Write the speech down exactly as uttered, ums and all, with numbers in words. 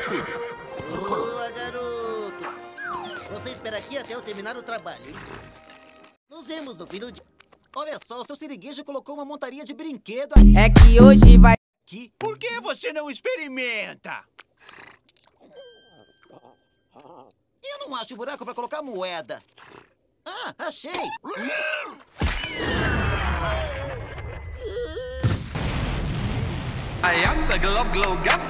descuide. Boa, garoto. Você espera aqui até eu terminar o trabalho. Nos vemos no fim do dia. Olha só, o seu siriguejo colocou uma montaria de brinquedo É que hoje vai... aqui. Por que você não experimenta? Eu não acho buraco pra colocar moeda. Ah, achei! I am the Glob Glow Gap